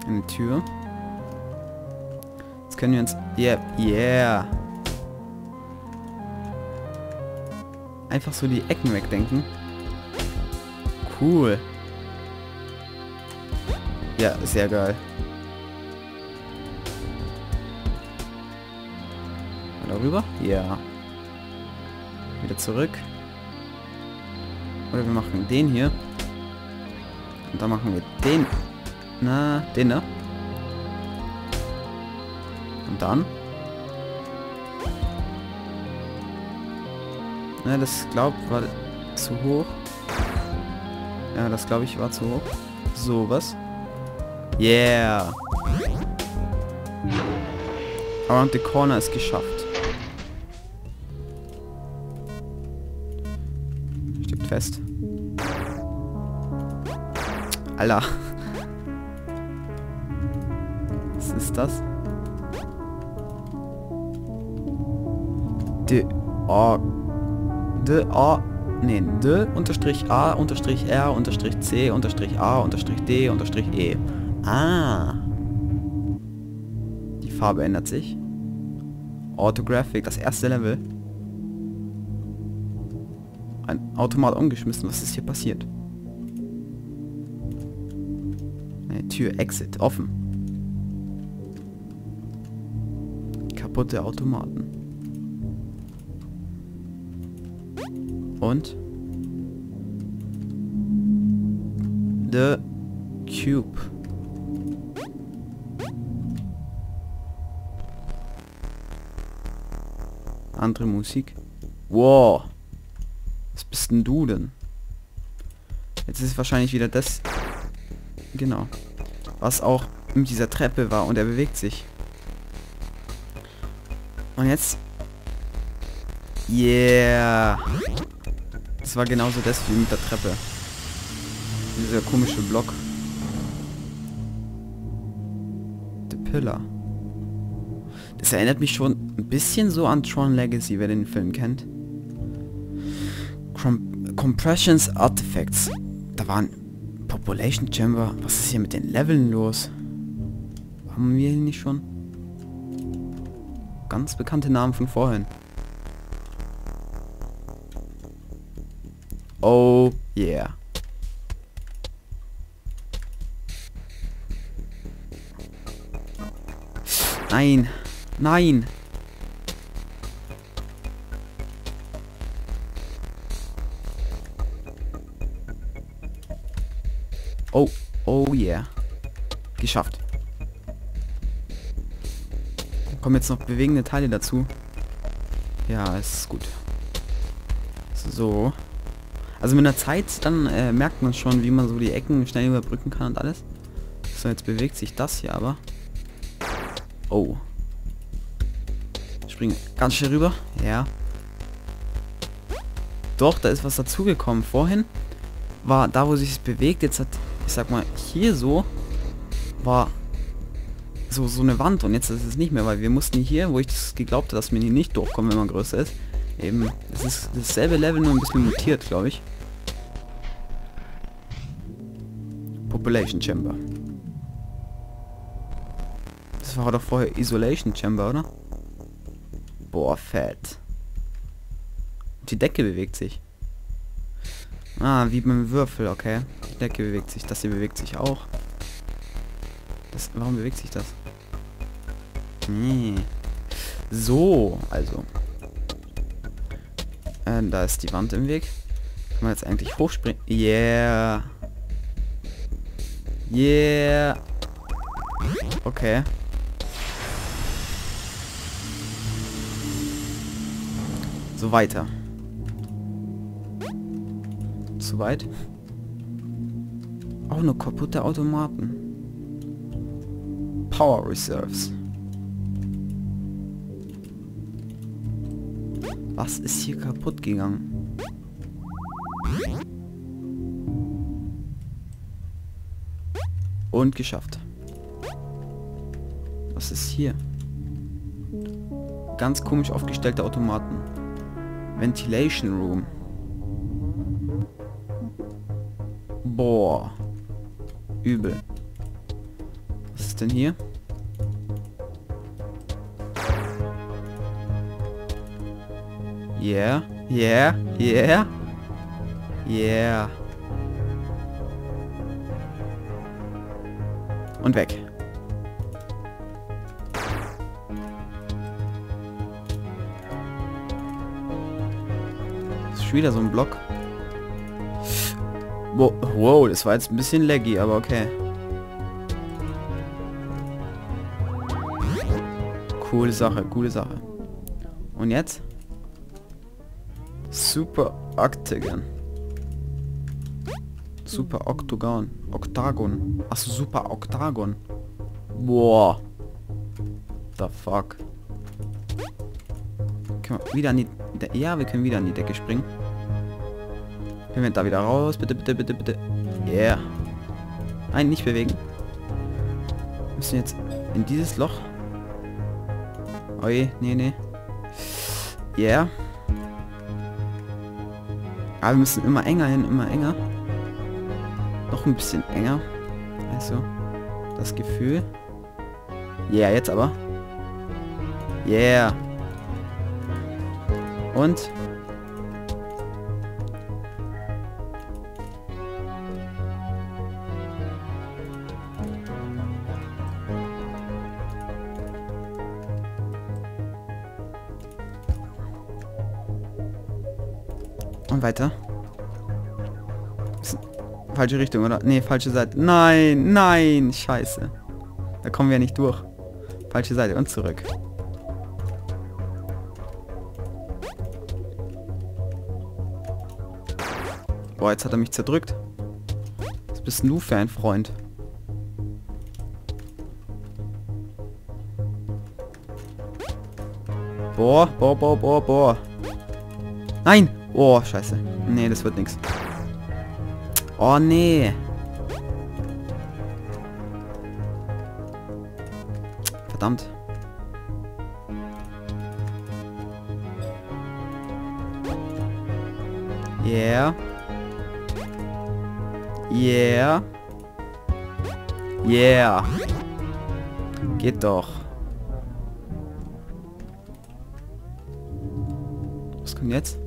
Eine Tür. Jetzt können wir uns... Yep, yeah. Einfach so die Ecken wegdenken. Cool. Ja, sehr geil. Darüber? Ja. Wieder zurück. Oder wir machen den hier. Und dann machen wir den. Na, den da. Und dann. Na, das glaubt war zu hoch. Ja, das glaube ich war zu hoch. So, was? Yeah. Around the corner ist geschafft. Steckt fest. Alter. Was ist das? D-A-R-C-A-D-E. Ah. Die Farbe ändert sich. Orthographic, das erste Level. Ein Automat umgeschmissen. Was ist hier passiert? Eine Tür, Exit, offen. Kaputte Automaten. Und The Cube. Andere Musik. Wow. Was bist denn du denn? Jetzt ist es wahrscheinlich wieder das. Genau. Was auch mit dieser Treppe war und er bewegt sich. Und jetzt. Yeah. Das war genauso das wie mit der Treppe. Dieser komische Block. The Pillar. Das erinnert mich schon ein bisschen so an Tron Legacy, wer den Film kennt. Compressions Artifacts. Da waren Population Chamber. Was ist hier mit den Leveln los? Haben wir hier nicht schon? Ganz bekannte Namen von vorhin. Oh yeah. Nein. Nein. Oh. Oh yeah. Geschafft. Kommen jetzt noch bewegende Teile dazu. Ja, ist gut. So. Also mit der Zeit, dann merkt man schon, wie man so die Ecken schnell überbrücken kann und alles. So, jetzt bewegt sich das hier aber. Oh. Springen ganz schnell rüber. Ja. Doch, da ist was dazugekommen. Vorhin war da, wo sich es bewegt. Jetzt hat, ich sag mal, hier so war so eine Wand. Und jetzt ist es nicht mehr, weil wir mussten hier, wo ich das geglaubt habe, dass wir hier nicht durchkommen, wenn man größer ist. Eben, es ist dasselbe Level, nur ein bisschen mutiert, glaube ich. Population Chamber. Das war doch vorher Isolation Chamber, oder? Boah, fett. Die Decke bewegt sich. Ah, wie beim Würfel, okay. Die Decke bewegt sich, das hier bewegt sich auch. Warum bewegt sich das? Nee. So, also. Da ist die Wand im Weg. Kann man jetzt eigentlich hochspringen? Yeah. Yeah. Okay. So weiter. Zu weit. Auch nur kaputte Automaten. Power Reserves. Was ist hier kaputt gegangen? Und geschafft. Was ist hier? Ganz komisch aufgestellte Automaten. Ventilation Room. Boah. Übel. Was ist denn hier? Yeah, yeah, yeah, yeah. Und weg. Das ist schon wieder so ein Block. Wow, das war jetzt ein bisschen laggy, aber okay. Coole Sache, coole Sache. Und jetzt? Super Octagon. Super Octagon. Octagon. Achso, Super Octagon. Boah. The fuck. Können wir wieder an die... Ja, wir können wieder an die Decke springen. Können wir da wieder raus? Bitte, bitte, bitte, bitte. Yeah. Nein, nicht bewegen. Wir müssen jetzt in dieses Loch. Oh je, nee, nee. Yeah. Aber wir müssen immer enger hin, immer enger. Noch ein bisschen enger. Also, das Gefühl. Yeah, jetzt aber. Yeah. Und? Und weiter. Falsche Richtung, oder? Nee, falsche Seite. Nein, nein, scheiße. Da kommen wir ja nicht durch. Falsche Seite und zurück. Boah, jetzt hat er mich zerdrückt. Was bist denn du für ein Freund? Boah, boah, boah, boah, boah. Nein! Oh, scheiße. Nee, das wird nix. Oh, nee. Verdammt. Yeah. Yeah. Yeah. Geht doch. Was kommt jetzt?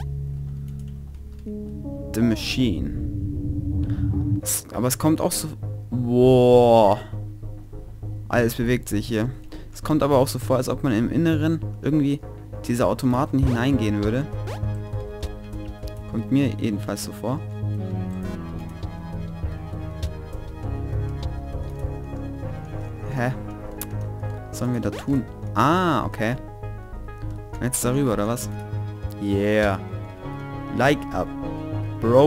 The Machine. Aber es kommt auch so... Wow. Alles bewegt sich hier. Es kommt aber auch so vor, als ob man im Inneren irgendwie diese Automaten hineingehen würde. Kommt mir jedenfalls so vor. Hä? Was sollen wir da tun? Ah, okay. Und jetzt darüber, oder was? Yeah. Like up. Bro.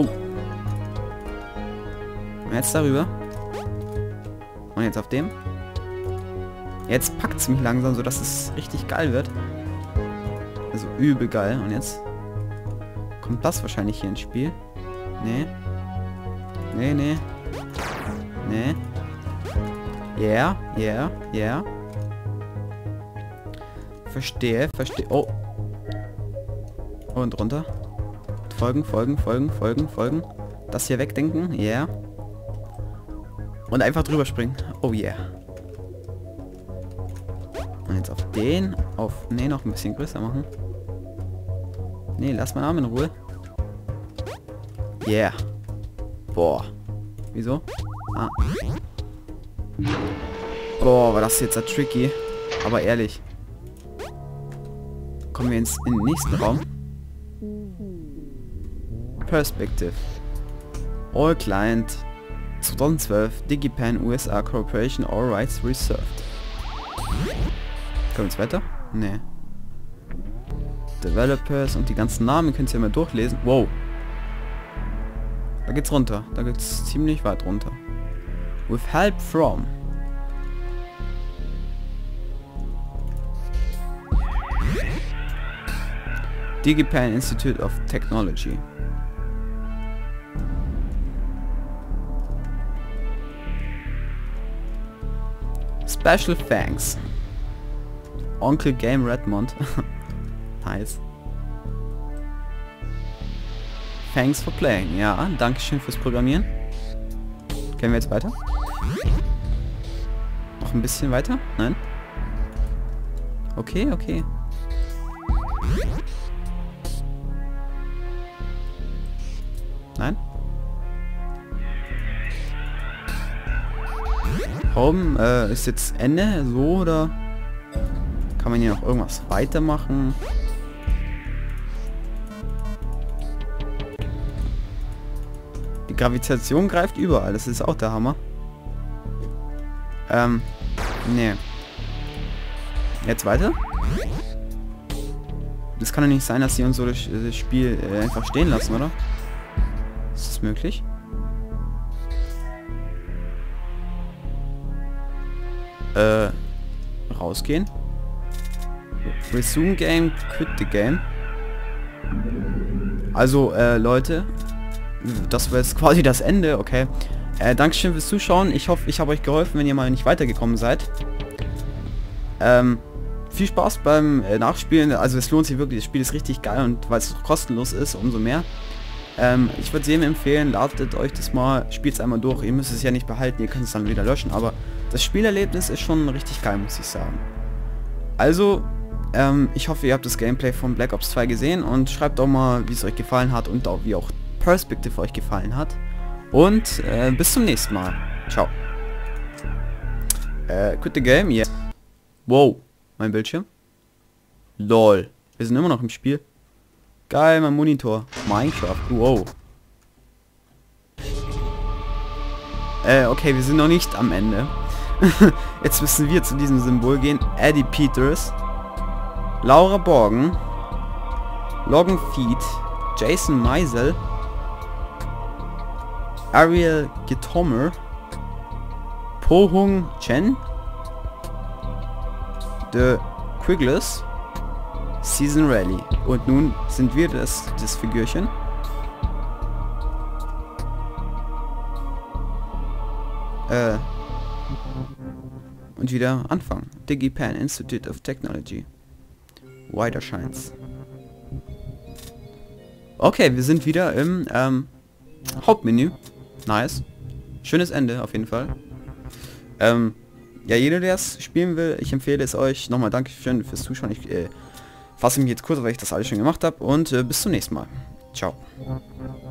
Und jetzt darüber. Und jetzt auf dem. Jetzt packt es mich langsam, sodass es richtig geil wird. Also übel geil. Und jetzt kommt das wahrscheinlich hier ins Spiel. Nee. Nee, nee. Nee. Yeah, yeah, yeah. Verstehe, verstehe. Oh. Und runter. Folgen, folgen, folgen, folgen, folgen. Das hier wegdenken. Yeah. Und einfach drüber springen. Oh yeah. Und jetzt auf den. Auf... Nee, noch ein bisschen größer machen. Nee, lass meinen Arm in Ruhe. Yeah. Boah. Wieso? Ah. Boah, war das jetzt tricky. Aber ehrlich. Kommen wir in den nächsten Raum. Perspective. All Client 2012 DigiPen USA Corporation All Rights Reserved. Kommen wir jetzt weiter? Nee. Developers und die ganzen Namen könnt ihr mal durchlesen. Wow. Da geht's runter. Da geht's ziemlich weit runter. With help from. DigiPen Institute of Technology. Special thanks. Onkel Game Redmond. Nice. Thanks for playing. Ja, dankeschön fürs Programmieren. Gehen wir jetzt weiter? ein bisschen weiter? Nein? Okay, okay. Nein? Warum ist jetzt Ende so oder kann man hier noch irgendwas weitermachen? Die Gravitation greift überall, das ist auch der Hammer. Nee. Jetzt weiter? Das kann doch nicht sein, dass sie uns so das Spiel einfach stehen lassen, oder? Ist das möglich? Rausgehen? Resume Game, quit the game. Also, Leute, das war jetzt quasi das Ende, okay. Dankeschön fürs Zuschauen. Ich hoffe, ich habe euch geholfen, wenn ihr mal nicht weitergekommen seid. Viel Spaß beim Nachspielen. Also es lohnt sich wirklich, das Spiel ist richtig geil und weil es kostenlos ist, umso mehr. Ich würde es jedem empfehlen, ladet euch das mal, spielt es einmal durch. Ihr müsst es ja nicht behalten, ihr könnt es dann wieder löschen, aber das Spielerlebnis ist schon richtig geil, muss ich sagen. Also, ich hoffe, ihr habt das Gameplay von Black Ops 2 gesehen und schreibt doch mal, wie es euch gefallen hat und auch wie auch Perspective euch gefallen hat. Und bis zum nächsten Mal. Ciao. Quit the game, yeah. Wow, mein Bildschirm. LOL. Wir sind immer noch im Spiel. Geil, mein Monitor. Minecraft, wow. Okay, wir sind noch nicht am Ende. Jetzt müssen wir zu diesem Symbol gehen. Eddie Peters, Laura Borgen, Logan Feet, Jason Meisel, Ariel Gitomer, Po Hung Chen, The Quigless, Season Rally. Und nun sind wir das Figürchen. Und wieder anfangen. DigiPen Institute of Technology. Wider Shines. Okay, wir sind wieder im Hauptmenü. Nice. Schönes Ende auf jeden Fall. Ja, jeder, der es spielen will, ich empfehle es euch. Nochmal Dankeschön fürs Zuschauen. Ich fasse mich jetzt kurz, weil ich das alles schon gemacht habe. Und bis zum nächsten Mal. Ciao.